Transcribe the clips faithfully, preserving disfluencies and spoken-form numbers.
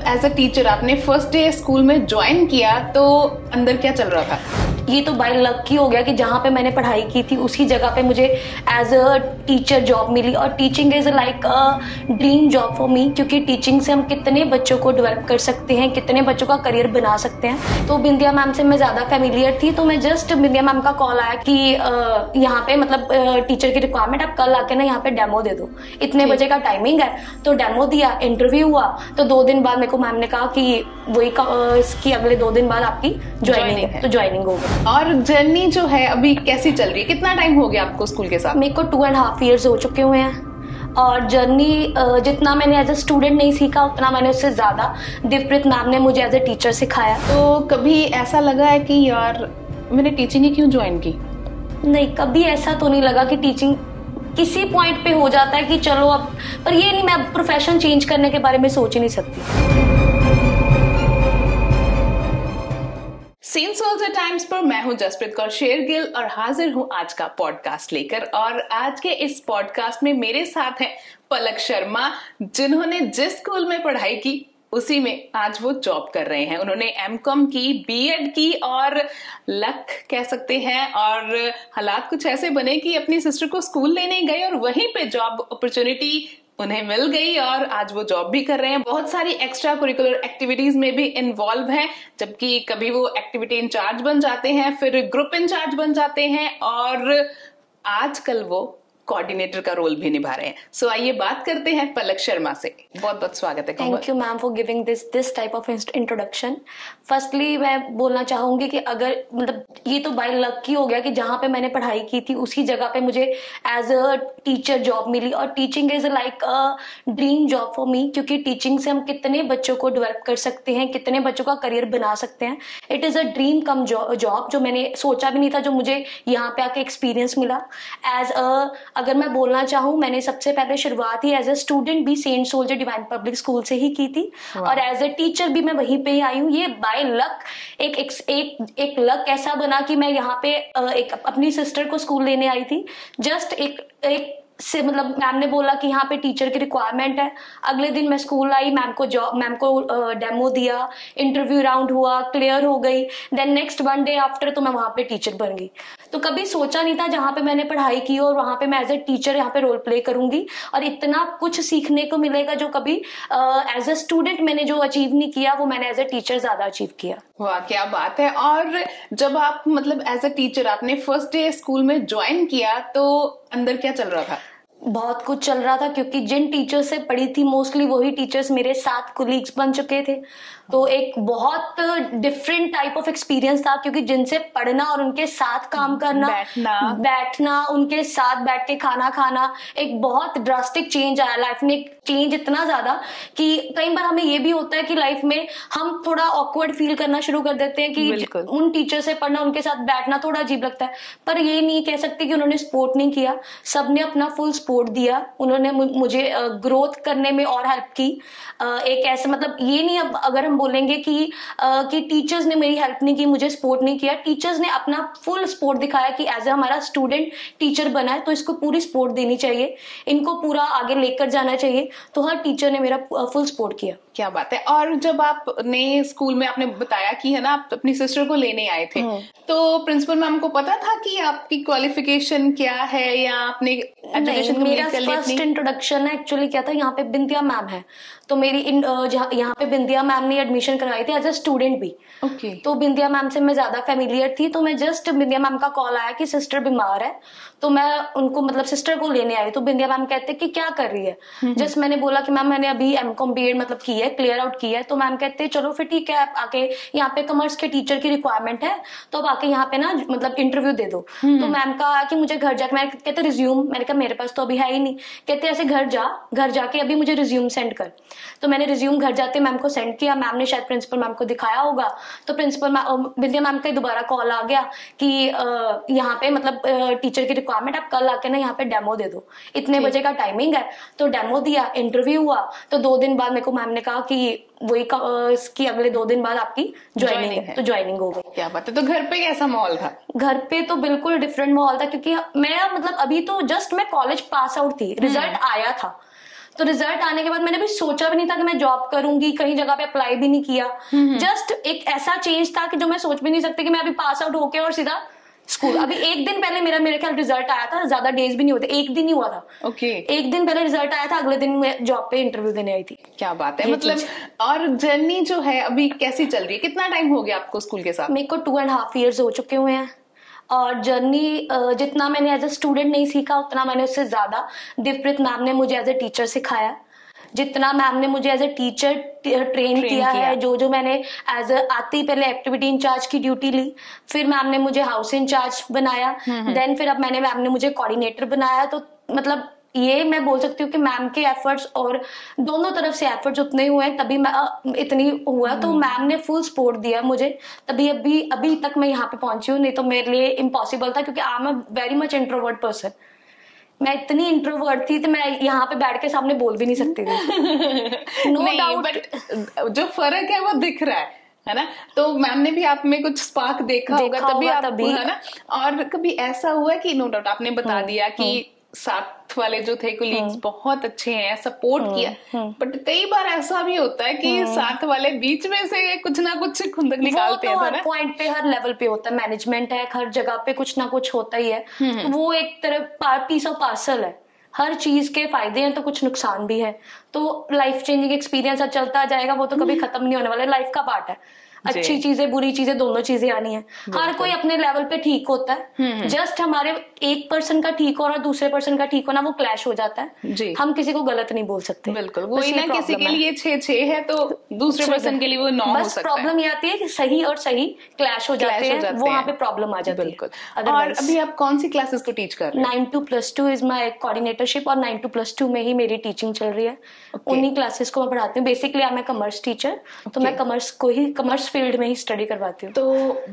As a teacher आपने first day school में join किया तो अंदर क्या चल रहा था? ये तो बाय लक ही हो गया कि जहाँ पे मैंने पढ़ाई की थी उसी जगह पे मुझे एज अ टीचर जॉब मिली। और teaching is like a dream job for me, क्योंकि टीचिंग से हम कितने बच्चों को डेवलप कर सकते हैं, कितने बच्चों का करियर बना सकते हैं। तो बिंदिया मैम से मैं ज़्यादा फेमिलियर थी, तो मैं जस्ट बिंदिया मैम का कॉल आया कि uh, यहाँ पे मतलब टीचर uh, की रिक्वायरमेंट, आप कल आके ना यहाँ पे डेमो दे दो, इतने बजे का टाइमिंग है। तो डेमो दिया, इंटरव्यू हुआ, तो दो दिन बाद मेरे को मैम ने कहा कि वही इसकी अगले दो दिन बाद आपकी ज्वाइनिंग है, तो ज्वाइनिंग होगी। और जर्नी जो है अभी कैसी चल रही है? कितना टाइम हो गया आपको स्कूल के साथ? मेरे को टू एंड हाफ ईयर्स हो चुके हुए हैं। और जर्नी जितना मैंने एज ए स्टूडेंट नहीं सीखा उतना मैंने उससे ज्यादा दिवप्रीत मैम ने मुझे एज ए टीचर सिखाया। तो कभी ऐसा लगा है कि यार मैंने टीचिंग ही क्यों ज्वाइन की? नहीं, कभी ऐसा तो नहीं लगा कि टीचिंग किसी पॉइंट पे हो जाता है कि चलो अब, पर ये नहीं, मैं प्रोफेशन चेंज करने के बारे में सोच ही नहीं सकती। सेंट सोल्जर टाइम्स पर मैं हूं जसप्रीत कौर शेरगिल और हाजिर हूं आज का पॉडकास्ट लेकर। और आज के इस पॉडकास्ट में मेरे साथ हैं पलक शर्मा, जिन्होंने जिस स्कूल में पढ़ाई की उसी में आज वो जॉब कर रहे हैं। उन्होंने एम कॉम की, बी एड की और लक कह सकते हैं, और हालात कुछ ऐसे बने कि अपनी सिस्टर को स्कूल लेने गए और वहीं पे जॉब अपॉर्चुनिटी उन्हें मिल गई और आज वो जॉब भी कर रहे हैं। बहुत सारी एक्स्ट्रा करिकुलर एक्टिविटीज में भी इन्वॉल्व हैं, जबकि कभी वो एक्टिविटी इंचार्ज बन जाते हैं, फिर ग्रुप इंचार्ज बन जाते हैं और आजकल वो कोऑर्डिनेटर का रोल भी निभा रहे हैं। सो so, आइए बात करते हैं पलक शर्मा से। बहुत बहुत स्वागत है। Thank you ma'am for giving this this type of introduction. Firstly मैं बोलना चाहूंगी कि अगर मतलब ये तो बाय लक ही हो गया कि जहाँ पे मैंने पढ़ाई की थी उसी जगह पे मुझे एज अ टीचर जॉब मिली। और teaching is like a dream job for me, क्योंकि टीचिंग से हम कितने बच्चों को डेवलप कर सकते हैं, कितने बच्चों का करियर बना सकते हैं। It is a dream come job जो मैंने सोचा भी नहीं था, जो मुझे यहाँ पे आके एक्सपीरियंस मिला। एज अ अगर मैं बोलना चाहूँ, मैंने सबसे पहले शुरुआत ही एज ए स्टूडेंट भी Saint Soldier Divine Public School से ही की थी और एज ए टीचर भी मैं वहीं पे ही आई हूँ। ये बाय लक एक एक एक, एक लक ऐसा बना कि मैं यहाँ पे एक अपनी सिस्टर को स्कूल लेने आई थी। जस्ट एक एक से मतलब मैम ने बोला कि यहाँ पे टीचर की रिक्वायरमेंट है। अगले दिन मैं स्कूल आई, मैम को जॉब मैम को डेमो दिया, इंटरव्यू राउंड हुआ, क्लियर हो गई। Then next one day after तो मैं वहाँ पे टीचर बन गई। तो कभी सोचा नहीं था जहाँ पे मैंने पढ़ाई की और वहाँ पे मैं एज ए टीचर यहाँ पे रोल प्ले करूंगी और इतना कुछ सीखने को मिलेगा जो कभी एज ए स्टूडेंट मैंने जो अचीव नहीं किया वो मैंने एज ए टीचर ज्यादा अचीव किया। वाह, क्या बात है। और जब आप मतलब एज अ टीचर आपने फर्स्ट डे स्कूल में ज्वाइन किया तो अंदर क्या चल रहा था? बहुत कुछ चल रहा था, क्योंकि जिन टीचर्स से पढ़ी थी मोस्टली वही टीचर्स मेरे साथ कोलीग्स बन चुके थे। तो एक बहुत डिफरेंट टाइप ऑफ एक्सपीरियंस था, क्योंकि जिनसे पढ़ना और उनके साथ काम करना, बैठना बैठना उनके साथ बैठ के खाना खाना, एक बहुत ड्रास्टिक चेंज आया लाइफ में। चेंज इतना ज्यादा कि कई बार हमें ये भी होता है कि लाइफ में हम थोड़ा ऑकवर्ड फील करना शुरू कर देते हैं कि उन टीचर से पढ़ना, उनके साथ बैठना थोड़ा अजीब लगता है। पर ये नहीं कह सकते कि उन्होंने सपोर्ट नहीं किया, सबने अपना फुल सपोर्ट दिया। उन्होंने मुझे ग्रोथ करने में और हेल्प की। एक ऐसे मतलब ये नहीं, अब अगर हम बोलेंगे कि कि टीचर्स ने मेरी हेल्प नहीं की, मुझे सपोर्ट नहीं किया, टीचर्स ने अपना फुल सपोर्ट दिखाया कि एज ए हमारा स्टूडेंट टीचर बना है तो इसको पूरी सपोर्ट देनी चाहिए, इनको पूरा आगे लेकर जाना चाहिए। तो हर टीचर ने मेरा फुल सपोर्ट किया। क्या बात है। और जब आपने स्कूल में आपने बताया कि है ना आप अपनी सिस्टर को लेने आए थे, तो प्रिंसिपल मैम को पता था कि आपकी क्वालिफिकेशन क्या है या आपने एजुकेशन मेरा फर्स्ट इंट्रोडक्शन एक्चुअली क्या था, यहाँ पे बिंदिया मैम है तो मेरी यहाँ पे बिंदिया मैम ने एडमिशन करवाई थी एज ए स्टूडेंट भी। Okay okay. तो बिंदिया मैम से मैं ज्यादा फेमिलियर थी, तो मैं जस्ट बिंदिया मैम का कॉल आया कि सिस्टर बीमार है, तो मैं उनको मतलब सिस्टर को लेने आई। तो बिंदिया मैम कहते कि क्या कर रही है। जस्ट मैंने बोला कि मैम मैंने अभी एम कॉम बी एड मतलब की है, क्लियर आउट की है। तो मैम कहते चलो फिर ठीक है, आप आके यहाँ पे कॉमर्स के टीचर की रिक्वायरमेंट है तो अब आके यहाँ पे ना मतलब इंटरव्यू दे दो। तो मैम का कि मुझे घर जाके, मैंने कहते रिज्यूम, मैंने कहा मेरे पास तो अभी है ही नहीं। कहते ऐसे घर जा, घर जाके अभी मुझे रिज्यूम सेंड कर। तो मैंने रिज्यूम घर जाते मैम को सेंड किया। मैम ने शायद प्रिंसिपल मैम को दिखाया होगा, तो प्रिंसिपल बिंदिया मैम का दोबारा कॉल आ गया कि यहाँ पे मतलब टीचर की रिक्वायरमेंट, आप कल आके ना यहाँ पे डेमो दे दो, इतने बजे का टाइमिंग है। तो डेमो दिया, इंटरव्यू हुआ, तो दो दिन बाद मेरे को मैम ने कहा कि वही इसकी अगले दो दिन बाद आपकी ज्वाइनिंग है, तो ज्वाइनिंग हो गई। क्या बात है। तो घर पे कैसा माहौल था? घर पे तो बिल्कुल डिफरेंट माहौल था, क्योंकि मैं मतलब अभी तो जस्ट मैं कॉलेज पास आउट थी, रिजल्ट आया था, तो रिजल्ट आने के बाद मैंने भी सोचा भी नहीं था कि मैं जॉब करूंगी, कहीं जगह पे अप्लाई भी नहीं किया। जस्ट एक ऐसा चेंज था कि जो मैं सोच भी नहीं सकती कि मैं अभी पास आउट होके और सीधा स्कूल। अभी एक दिन पहले मेरा मेरे ख्याल रिजल्ट आया था, ज्यादा डेज भी नहीं होते, एक दिन ही हुआ था। Okay okay. एक दिन पहले रिजल्ट आया था, अगले दिन मैं जॉब पे इंटरव्यू देने आई थी। क्या बात है। मतलब और जर्नी जो है अभी कैसी चल रही है? कितना टाइम हो गया आपको स्कूल के साथ? मेरे को टू एंड हाफ ईयर्स हो चुके हुए हैं और जर्नी जितना मैंने एज ए स्टूडेंट नहीं सीखा उतना मैंने उससे ज्यादा दिव्यप्रीत मैम ने मुझे एज ए टीचर सिखाया। जितना मैम ने मुझे एज ए टीचर ट्रेन किया, किया है, जो जो मैंने एज ए आती पहले एक्टिविटी इंचार्ज की ड्यूटी ली, फिर मैम ने मुझे हाउस इंचार्ज बनाया, देन फिर अब मैंने मैम ने मुझे कोऑर्डिनेटर बनाया। तो मतलब ये मैं बोल सकती हूँ कि मैम के एफर्ट्स और दोनों तरफ से एफर्ट्स उतने हुए हैं तभी मैं इतनी हुआ। तो मैम ने फुल सपोर्ट दिया मुझे, तभी अभी अभी तक मैं यहाँ पे पहुंची हूँ। नहीं तो मेरे लिए इम्पॉसिबल था, क्योंकि I am a very much introvert person. मैं इतनी इंट्रोवर्ट थी तो मैं यहाँ पे बैठ के सामने बोल भी नहीं सकती थी। नो डाउट, बट जो फर्क है वो दिख रहा है है ना। तो मैम ने भी आप में कुछ स्पार्क देखा, देखा होगा तभी आप तभी है ना। और कभी ऐसा हुआ कि नो डाउट आपने बता दिया कि साथ वाले जो थे कोलीग्स बहुत अच्छे हैं, सपोर्ट किया, बट कई बार ऐसा भी होता है कि साथ वाले बीच में से कुछ ना कुछ खुंदक निकालते हैं। वो तो हर पॉइंट पे हर लेवल पे होता है, मैनेजमेंट है, हर जगह पे कुछ ना कुछ होता ही है। तो वो एक तरह पीस ऑफ पार्सल है, हर चीज के फायदे हैं तो कुछ नुकसान भी है। तो लाइफ चेंजिंग एक्सपीरियंस अब चलता जाएगा, वो तो कभी खत्म नहीं होने वाला, लाइफ का पार्ट है। अच्छी चीजें बुरी चीजें दोनों चीजें आनी है। हर कोई अपने लेवल पे ठीक होता है, जस्ट हमारे एक पर्सन का ठीक होना और दूसरे पर्सन का ठीक होना वो क्लैश हो जाता है जी। हम किसी को गलत नहीं बोल सकते। बिल्कुल, वो ना किसी के लिए छह छह है तो दूसरे पर्सन के लिए वो नौ हो सकता है। प्रॉब्लम ये आती है कि सही और सही क्लैश हो जाते हैं, वहां पे प्रॉब्लम आ जाती है। बिल्कुल। और अभी आप कौन सी क्लासेस को टीच कर रहे हैं? Nine two plus two is my coordinatorship और नाइन टू प्लस टू में ही मेरी टीचिंग चल रही है। उन्हीं क्लासेस को मैं पढ़ाती हूँ। Basically I am a commerce teacher, तो मैं कॉमर्स को ही कॉमर्स फील्ड में ही स्टडी करवाती हूँ। तो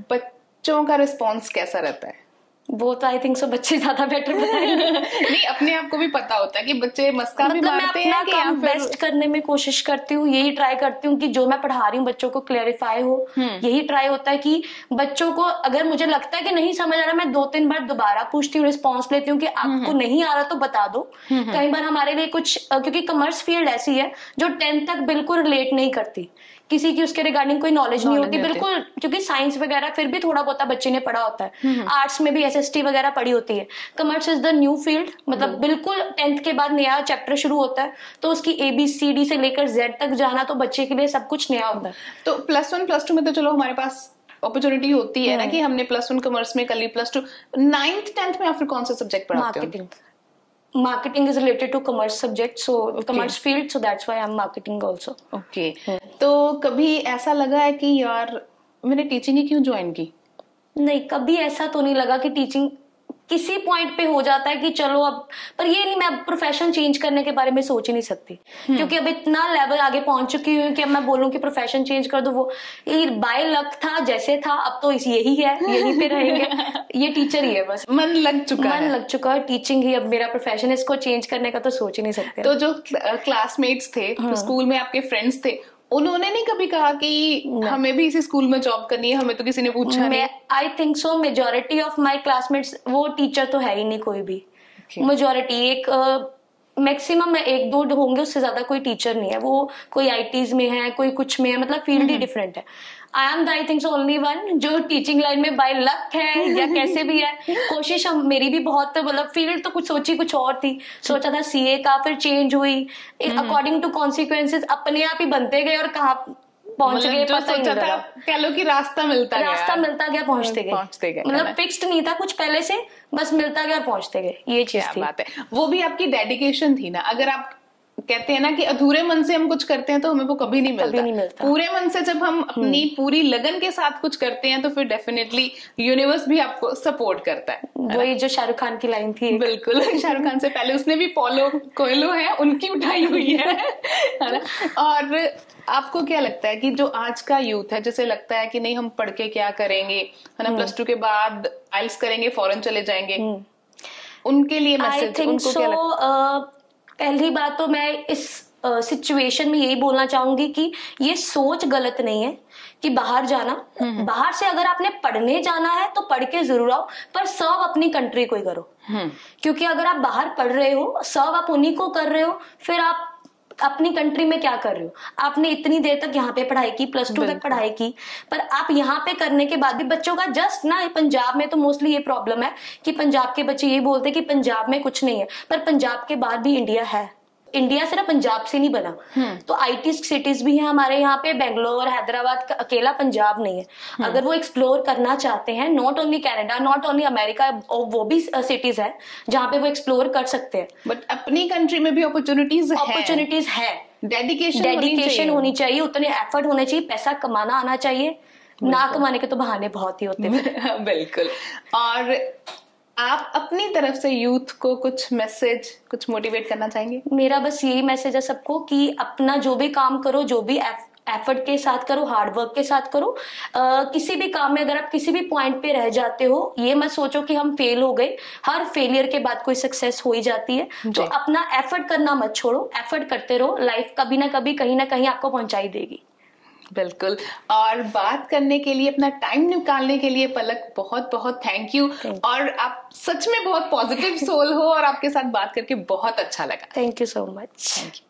बच्चों का रिस्पॉन्स कैसा रहता है? वो तो आई थिंक सो बच्चे ज्यादा बेटर बताएंगे। नहीं, अपने आप को भी पता होता है कि बच्चे मस्का मतलब भी मारते हैं कि काम फिर... बेस्ट करने में कोशिश करती हूँ, यही ट्राई करती हूँ कि जो मैं पढ़ा रही हूँ बच्चों को क्लेरिफाई हो। यही ट्राई होता है कि बच्चों को अगर मुझे लगता है कि नहीं समझ आ रहा, मैं दो तीन बार दोबारा पूछती हूँ, रिस्पॉन्स लेती हूँ कि आपको नहीं आ रहा तो बता दो। कई बार हमारे लिए कुछ, क्योंकि कॉमर्स फील्ड ऐसी है जो टेंथ तक बिल्कुल रिलेट नहीं करती, किसी की उसके रिगार्डिंग कोई नॉलेज नहीं होती बिल्कुल, क्योंकि साइंस वगैरह फिर भी थोड़ा बहुत बच्चे ने पढ़ा होता है, आर्ट्स में भी एसएसटी वगैरह पढ़ी होती है। Commerce is the new field, मतलब बिल्कुल टेंथ के बाद नया चैप्टर शुरू होता है, तो उसकी एबीसीडी से लेकर जेड तक जाना तो बच्चे के लिए सब कुछ नया होता है। तो प्लस वन प्लस टू में तो चलो हमारे पास अपॉर्चुनिटी होती है ना कि हमने प्लस वन कॉमर्स में कर ली, प्लस टू नाइन्थ टेंथ में आप फिर कौन सा सब्जेक्ट पढ़ाते हो? Marketing is related to commerce subject, so okay. commerce field, so that's why I'm marketing also. Okay. तो कभी ऐसा लगा है कि यार मैंने टीचिंग ही क्यों ज्वाइन की? नहीं, कभी ऐसा तो नहीं लगा कि टीचिंग किसी पॉइंट पे हो जाता है कि चलो अब, पर ये नहीं, मैं प्रोफेशन चेंज करने के बारे में सोच ही नहीं सकती, क्योंकि अब इतना लेवल आगे पहुंच चुकी हूँ कि अब मैं बोलूँ कि प्रोफेशन चेंज कर दो, वो ये बाय लक था जैसे था, अब तो इस यही है, यहीं पे रहेंगे, ये टीचर ही है बस, मन लग चुका मन है। लग चुका है, टीचिंग ही अब मेरा प्रोफेशन, इसको चेंज करने का तो सोच ही नहीं सकते। तो जो क्लासमेट्स थे, स्कूल में आपके फ्रेंड्स थे, उन्होंने नहीं कभी कहा कि हमें भी इसी स्कूल में जॉब करनी है, हमें तो किसी ने पूछा नहीं? I think so majority of my classmates, वो टीचर तो है ही नहीं कोई भी, मेजोरिटी एक मैक्सिमम uh, एक दो होंगे, उससे ज्यादा कोई टीचर नहीं है। वो कोई आईटीज में है, कोई कुछ में है, मतलब फील्ड ही डिफरेंट है। I am I think only one जो टीचिंग लाइन में बाय लक है या कैसे भी है। कोशिश हम मेरी भी बहुत, मतलब फील्ड तो कुछ सोची कुछ और थी, सोचा था सीए का, फिर चेंज हुई अकॉर्डिंग टू कॉन्सिक्वेंसेस, अपने आप ही बनते गए और कहाँ पहुंच गए पता ही नहीं लगा। कह लो कि रास्ता मिलता गया, रास्ता मिलता गया, पहुंचते गए पहुंचते गए मतलब फिक्स्ड नहीं था कुछ पहले से, बस मिलता गया और पहुंचते गए, ये चीज थी। बात है, वो भी आपकी डेडिकेशन थी ना। अगर आप कहते हैं ना कि अधूरे मन से हम कुछ करते हैं तो हमें वो कभी नहीं मिलता, कभी नहीं मिलता। पूरे मन से जब हम अपनी पूरी लगन के साथ कुछ करते हैं तो फिर डेफिनेटली यूनिवर्स भी आपको सपोर्ट करता है। वही जो शाहरुख खान की लाइन थी, बिल्कुल, शाहरुख खान से पहले उसने भी पोलो कोयलो है उनकी उठाई हुई है, है ना। और आपको क्या लगता है कि जो आज का यूथ है, जैसे लगता है कि नहीं हम पढ़ के क्या करेंगे, है ना, प्लस टू के बाद आइल्स करेंगे, फॉरेन चले जाएंगे, उनके लिए मैसेज, उनको क्या लगता है? पहली बात तो मैं इस सिचुएशन में यही बोलना चाहूंगी कि ये सोच गलत नहीं है कि बाहर जाना, बाहर से अगर आपने पढ़ने जाना है तो पढ़ के जरूर आओ, पर सर्व अपनी कंट्री को ही करो। क्योंकि अगर आप बाहर पढ़ रहे हो, सर्व आप उन्हीं को कर रहे हो, फिर आप अपनी कंट्री में क्या कर रहे हो? आपने इतनी देर तक यहाँ पे पढ़ाई की, प्लस टू तक पढ़ाई की, पर आप यहाँ पे करने के बाद भी बच्चों का जस्ट ना, पंजाब में तो मोस्टली ये प्रॉब्लम है कि पंजाब के बच्चे ये बोलते हैं कि पंजाब में कुछ नहीं है, पर पंजाब के बाद भी इंडिया है। इंडिया सिर्फ पंजाब से नहीं बना, तो आईटी सिटीज भी हैं हमारे यहाँ पे, बेंगलोर, हैदराबाद, अकेला पंजाब नहीं है। अगर वो एक्सप्लोर करना चाहते हैं, not only Canada, not only America, वो भी सिटीज है जहाँ पे वो एक्सप्लोर कर सकते हैं। बट अपनी कंट्री में भी अपॉर्चुनिटीज अपॉर्चुनिटीज है, डेडिकेशन डेडिकेशन होनी चाहिए, उतने एफर्ट होने चाहिए, पैसा कमाना आना चाहिए, ना कमाने के तो बहाने बहुत ही होते हैं। बिल्कुल। और आप अपनी तरफ से यूथ को कुछ मैसेज, कुछ मोटिवेट करना चाहेंगे? मेरा बस यही मैसेज है सबको कि अपना जो भी काम करो, जो भी एफर्ट के साथ करो, हार्ड वर्क के साथ करो। आ, किसी भी काम में अगर आप किसी भी पॉइंट पे रह जाते हो, ये मत सोचो कि हम फेल हो गए। हर फेलियर के बाद कोई सक्सेस हो ही जाती है। तो अपना एफर्ट करना मत छोड़ो, एफर्ट करते रहो, लाइफ कभी ना कभी कहीं ना कहीं आपको पहुंचाई देगी। बिल्कुल। और बात करने के लिए, अपना टाइम निकालने के लिए पलक बहुत बहुत थैंक यू। और आप सच में बहुत पॉजिटिव सोल हो और आपके साथ बात करके बहुत अच्छा लगा। Thank you so much. Thank you.